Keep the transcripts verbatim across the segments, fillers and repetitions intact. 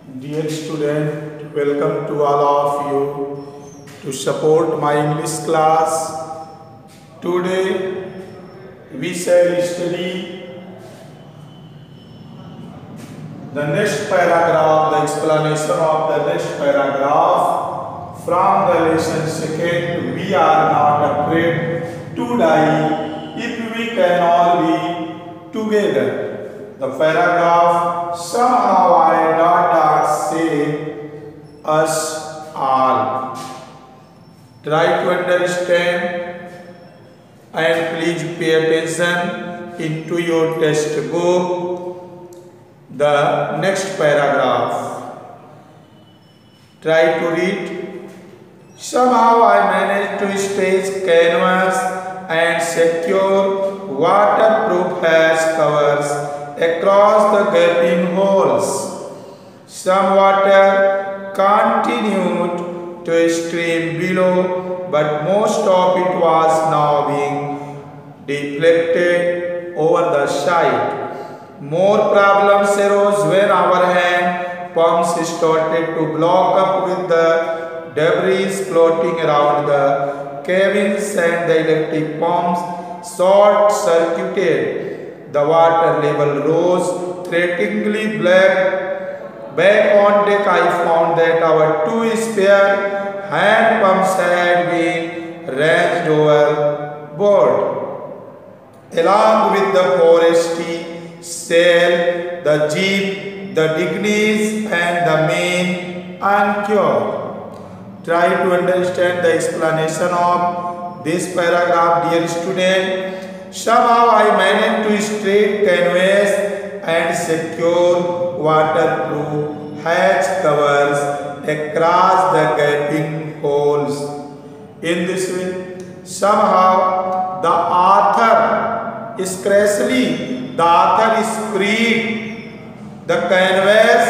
Dear student, welcome to all of you to support my English class. Today we shall study the next paragraph, the explanation of the next paragraph from the lesson second. We are not afraid to die if we can all be together. The paragraph, somehow I dot dot save us all. Try to understand and please pay attention into your textbook. The next paragraph. Try to read. Somehow I managed to stretch canvas and secure waterproof hatch covers across the gaping holes. Some water continued to stream below, but most of it was now being deflected over the side. More problems arose when our hand pumps started to block up with the debris floating around the cabins and the electric pumps short-circuited. The water level rose threateningly black. Back on deck I found that our two spare hand pumps had been ranged overboard. Along with the Forresty, Sail, the Jeep, the Dignies and the main Anchor. Try to understand the explanation of this paragraph, dear student. Somehow I managed to straight canvas and secure waterproof hatch covers across the gaping holes. In this way, somehow the author scarcely the author spread the canvas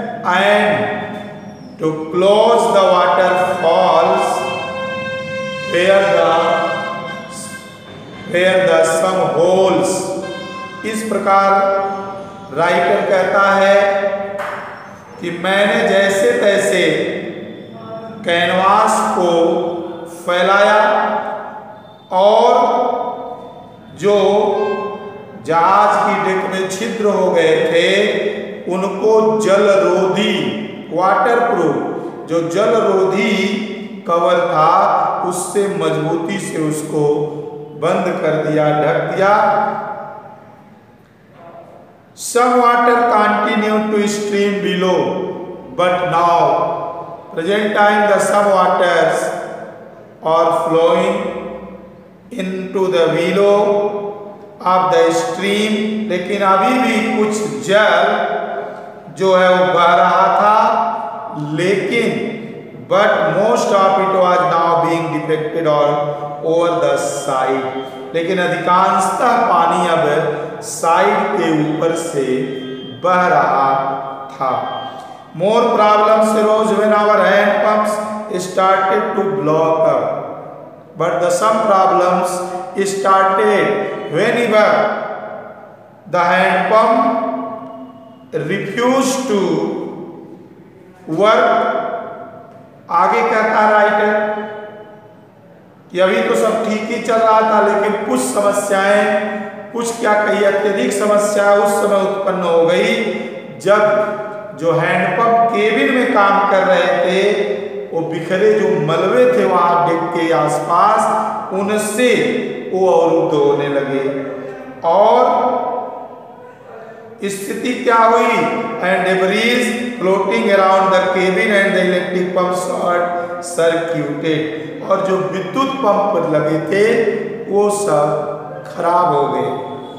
and to close the waterfalls where the where the some holes. इस प्रकार writer कहता है कि मैंने जैसे तैसे canvas को फैलाया और जो जहाज की डेक में छिद्र हो गए थे उनको जलरोधी वाटरप्रूफ जो जलरोधी कवर था उससे मजबूती से उसको बंद कर दिया, ढक दिया. Some water continued to stream below, but now, present time, the some waters are flowing into the below of the stream. लेकिन अभी भी कुछ जल जो है वो बह रहा था, लेकिन but most of it was now being deflected or over the side. लेकिन अधिकांशतः पानी अब साइड के ऊपर से बह रहा था. More problems arose when our hand pumps started to block up. But the some problems started whenever the hand pump refused to work. आगे कहता राइटर कि अभी तो सब ठीक ही चल रहा था, लेकिन कुछ समस्याएं, कुछ क्या कही अत्यधिक समस्या उस समय उत्पन्न हो गई जब जो हैंडपंप केबिन में काम कर रहे थे वो बिखरे जो मलबे थे वहां डेक के आसपास उनसे वो अवरुद्ध होने लगे और स्थिति क्या हुई. And debris floating around the cabin and the electric pump short circuited और जो विद्युत पंप लगे थे वो सब खराब हो गए.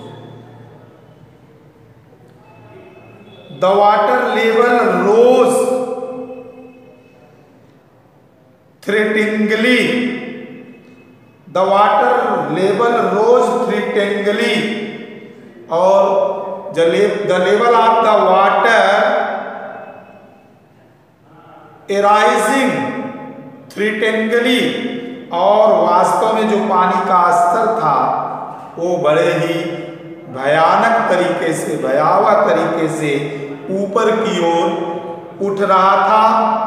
The water level rose threateningly the water level rose threateningly और The level of the water arising threateningly और वास्तव में जो पानी का स्तर था वो बड़े ही भयानक तरीके से भयावह तरीके से ऊपर की ओर उठ रहा था।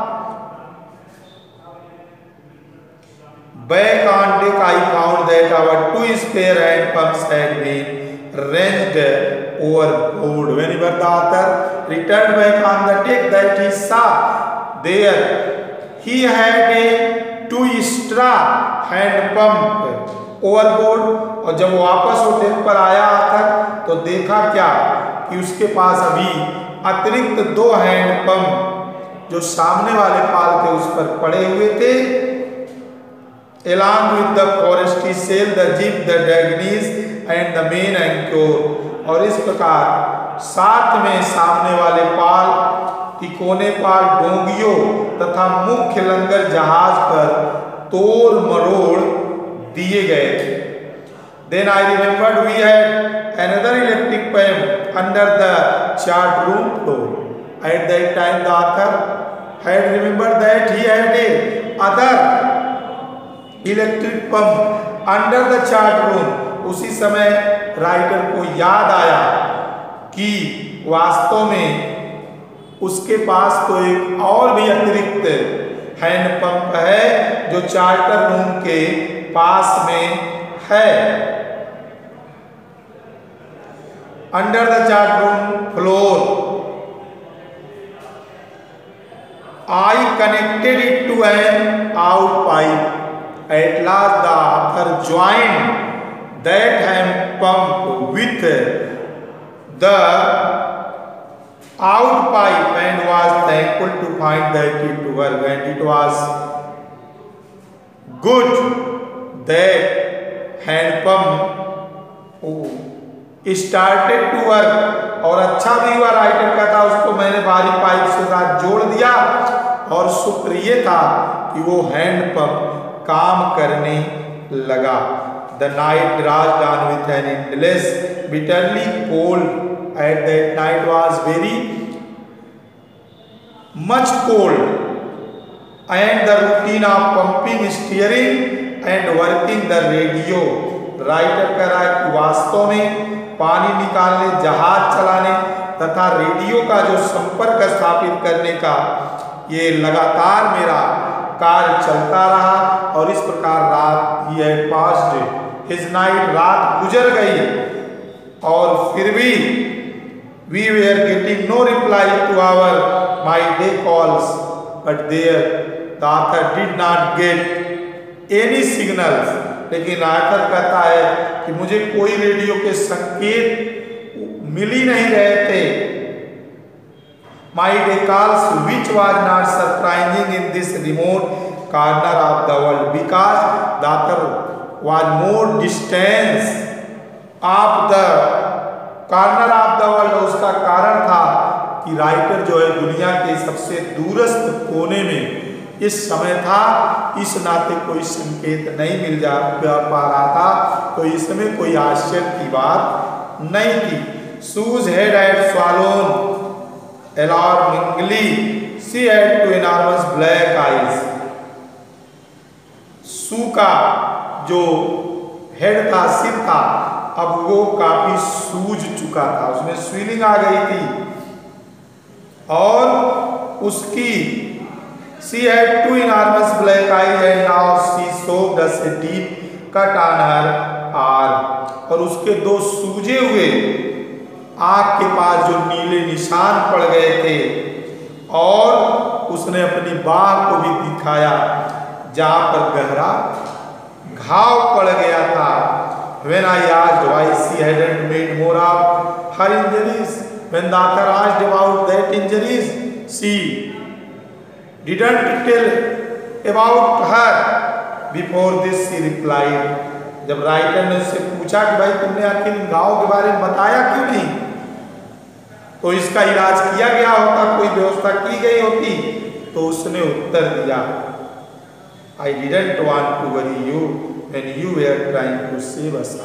Back on deck, I found that our two spare hand pumps had been ranged overboard. Whenever the author returned back on the deck, that he saw there he had a two straw hand pump overboard. और जब वो वापस वो deck पर आया आकर तो देखा क्या कि उसके पास अभी अतिरिक्त दो हैंड पंप जो सामने वाले पाल के उस पर पड़े हुए थे। Along with the forestry sail, the jib, the dragnees and the main anchor। और इस प्रकार साथ में सामने वाले पाल, तिकोने पाल, डोंगियों तथा मुख्य लंगर जहाज पर तोड़ मरोड़ दिए गए थे। Then I remembered we had another electric pump under the chart room floor. At that time, the author had remembered that he had a other electric pump under the chart room. उसी समय writer को याद आया कि वास्तव में उसके पास तो एक और भी अतिरिक्त हैंड पंप है जो चार्टर रूम के पास में है। Under the chart room floor I connected it to an out pipe. At last the author joined that hand pump with the out pipe and was thankful to find that it worked, and it was good that hand pump started to work। और अच्छा भी हुआ, writer का था, उसको मैंने बाहरी pipe से साथ जोड़ दिया और शुक्र ये था कि वो हैंड पंप काम करने लगा। The night dragged on with an endless, bitterly cold. At that night was very much cold, and the routine of pumping, steering, and working the radio। Writer कह रहा है कि वास्तव में पानी निकालने, जहाज चलाने तथा रेडियो का जो संपर्क स्थापित करने का ये लगातार मेरा कार्य चलता रहा। और इस प्रकार रात ही had passed his night, रात गुजर गई और फिर भी we were getting no reply to our my day calls, but there the author did not get any signals। लेकिन आखिर कहता है कि मुझे कोई रेडियो के संकेत मिल ही नहीं रहे थे। My day calls, which was not surprising in this remote corner of the world, because the author was more distant of the corner of the world। उसका कारण था कि राइटर जो है दुनिया के सबसे दूरस्थ कोने में इस समय था, इस नाते कोई संकेत नहीं मिल जा पा रहा था, तो इसमें कोई आश्चर्य की बात नहीं थी। Sue's head had swollen alarmingly, she had two enormous black eyes। सू का जो हेड था, सिर था, अब वो काफी सूज चुका था, उसमें स्वेलिंग आ गई थी और उसकी she had two enormous black eyes and now she soaked a deep cut on her arm। और उसके दो सूजे हुए आंख के पास जो नीले निशान पड़ गए थे और उसने अपनी बाह को भी दिखाया जहां पर गहरा घाव पड़ गया था। When I asked why she hadn't made more of her injuries, when the author asked about that injuries, she didn't tell about her before this, she replied। जब राइटर ने उससे पूछा कि भाई तुमने आखिर इन घाव के बारे में बताया क्यों नहीं, तो इसका इलाज किया गया होता, कोई व्यवस्था की गई होती, तो उसने उत्तर दिया I didn't want to worry you when you were trying to save us।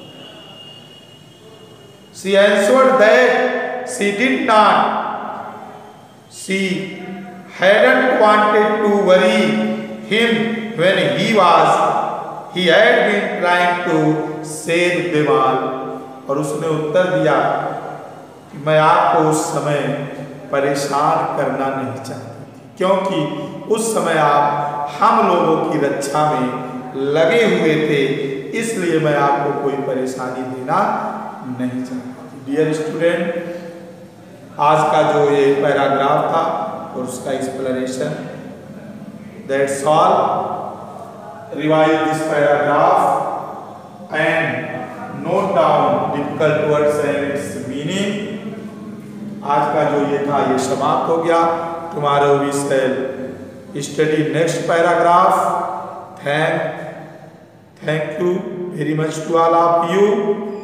She answered that she did not, she hadn't wanted to worry him when he was he had been trying to save them all। और उसने उत्तर दिया कि मैं आपको उस समय परेशान करना नहीं चाहती थी, क्योंकि उस समय आप हम लोगों की रक्षा में लगे हुए थे, इसलिए मैं आपको कोई परेशानी देना नहीं चाहती थी। डियर स्टूडेंट, आज का जो ये पैराग्राफ था और उसका explanation, that's all. Revise this paragraph and note down difficult words and its meaning. आज का जो ये था ये समाप्त हो गया। Tomorrow we shall study next paragraph. Thank thank you very much to all of you.